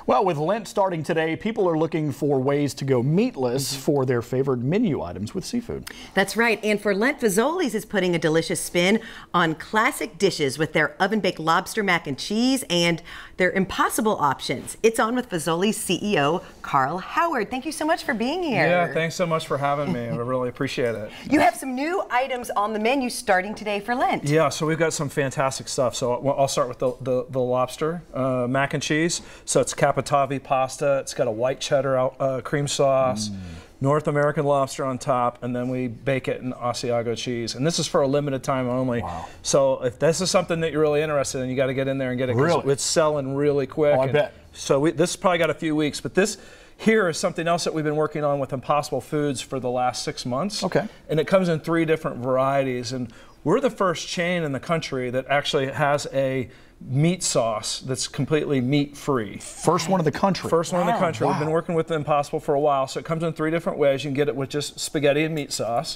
Well, with Lent starting today, people are looking for ways to go meatless for their favorite menu items with seafood. That's right. And for Lent, Fazoli's is putting a delicious spin on classic dishes with their oven-baked lobster mac and cheese and their impossible options. It's on with Fazoli's CEO, Carl Howard. Thank you so much for being here. Yeah, thanks so much for having me. I really appreciate it. You have some new items on the menu starting today for Lent. Yeah, so we've got some fantastic stuff. So I'll start with the lobster mac and cheese. So it's cappatavi pasta. It's got a white cheddar cream sauce, North American lobster on top, and then we bake it in Asiago cheese. And this is for a limited time only. Wow. So if this is something that you're really interested in, you got to get in there and get it. Really? It's selling really quick. Oh, I bet. So this probably got a few weeks, but this here is something else that we've been working on with Impossible Foods for the last 6 months. Okay. And it comes in 3 different varieties. And we're the first chain in the country that actually has a meat sauce that's completely meat-free. First one in the country. First one in the country. Wow. We've been working with Impossible for a while, so it comes in 3 different ways. You can get it with just spaghetti and meat sauce.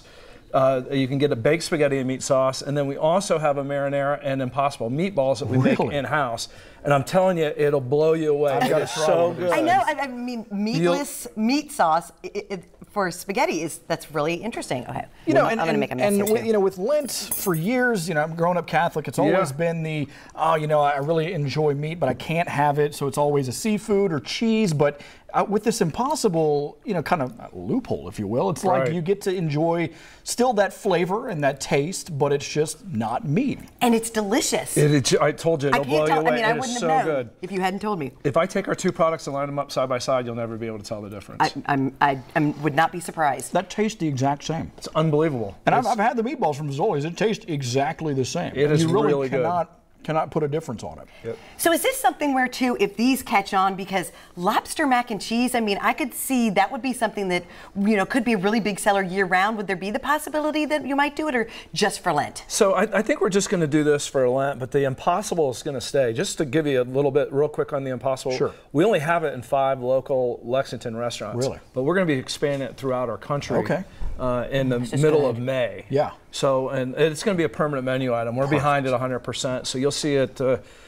You can get a baked spaghetti and meat sauce, and then we also have a marinara and Impossible meatballs that we make in-house. And I'm telling you, it'll blow you away. It's so good. I know. I mean, meatless meat sauce for spaghetti that's really interesting. Okay. You know, I'm going to make a mess here, too. you know, with Lent for years, you know, I'm growing up Catholic. It's always been the, oh, you know, I really enjoy meat, but I can't have it, so it's always a seafood or cheese. But with this Impossible, you know, kind of loophole, if you will, it's like you get to enjoy still that flavor and that taste, but it's just not meat. And it's delicious. I told you, it'll blow you away. I mean, I It is wouldn't so have known good. if you hadn't told me. If I take our 2 products and line them up side by side, you'll never be able to tell the difference. I would not be surprised. That tastes the exact same. It's unbelievable. And I've had the meatballs from Fazoli's. It tastes exactly the same. It is you really good. Cannot put a difference on it. Yep. So is this something where, too, if these catch on, because lobster mac and cheese, I mean, I could see that would be something that, you know, could be a really big seller year-round. Would there be the possibility that you might do it, or just for Lent? So I think we're just going to do this for Lent, but the Impossible is going to stay. Just to give you a little bit real quick on the Impossible, sure. We only have it in 5 local Lexington restaurants. Really? But we're going to be expanding it throughout our country. Okay. In the middle of May. Yeah. So, and it's going to be a permanent menu item. We're behind it 100%. So you'll see it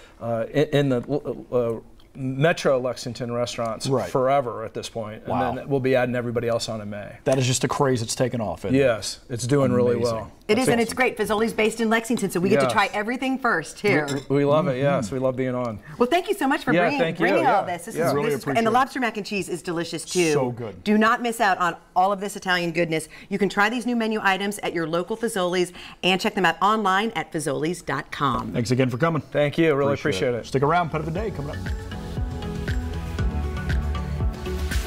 in the Metro Lexington restaurants forever at this point. Wow. And then we'll be adding everybody else on in May. That is just a craze that's taken off. Yes, it's doing really well. It is, and it's great. Fazoli's based in Lexington, so we get to try everything first here. We love it, yes. We love being on. Well, thank you so much for bringing all this. This is really great. And the lobster mac and cheese is delicious, too. So good. Do not miss out on all of this Italian goodness. You can try these new menu items at your local Fazoli's and check them out online at fazolis.com. Thanks again for coming. Thank you. Really appreciate it. Stick around. Pet of the day coming up.